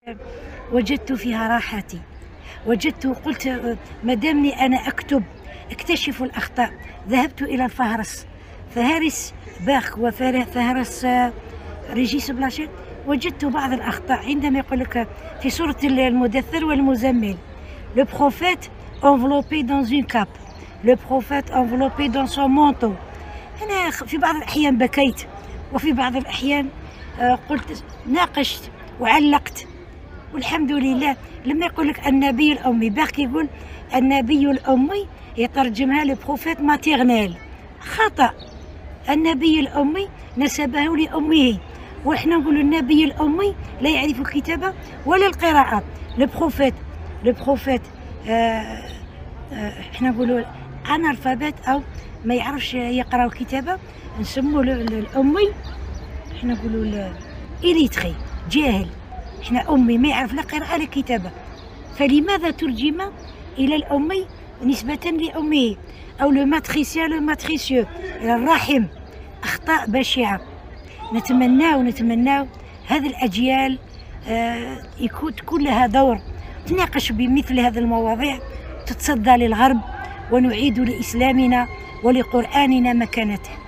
وجدت فيها راحتي، قلت مادامني أنا أكتب اكتشف الأخطاء. ذهبت إلى الفهرس، فهارس باخ وفهرس ريجيس بلاشيت، وجدت بعض الأخطاء عندما يقول لك في سورة المدثر والمزمل: le prophète enveloppé dans une cape، le prophète enveloppé dans son manteau. أنا في بعض الأحيان بكيت، وفي بعض الأحيان قلت ناقشت وعلقت، والحمد لله. لما يقول لك النبي الأمي، باقي يقول النبي الأمي يترجمها لبروفيت ماتيرنيل، خطأ. النبي الأمي نسبه لأمه، وإحنا نقول النبي الأمي لا يعرف الكتابة ولا القراءة. لبروفيت إحنا نقولوا أنالفابيت أو ما يعرفش يقرأ الكتابة، نسموه الأمي، إحنا نقولوا إليتري، جاهل. إحنا أمي ما يعرف لا قراءة لا كتابة، فلماذا ترجم إلى الأمي نسبة لأمه؟ أو لو ماتريسيو إلى الرحم. أخطاء بشعة. نتمناو هذه الأجيال تكون لها دور، تناقش بمثل هذه المواضيع، تتصدى للغرب، ونعيد لإسلامنا ولقرآننا مكانته.